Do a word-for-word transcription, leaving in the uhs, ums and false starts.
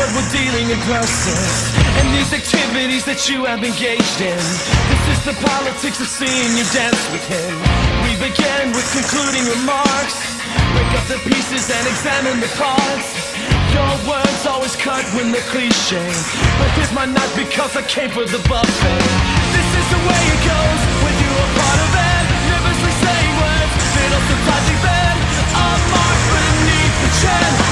but we're dealing in person. And these activities that you have engaged in, this is the politics of seeing you dance with him. We begin with concluding remarks, break up the pieces and examine the parts. Your words always cut when they're cliche, but here's my knife because I came for the buffet. This is the way it goes when you're a part of it, nervously saying words that also tightly bend, a mark beneath the chin.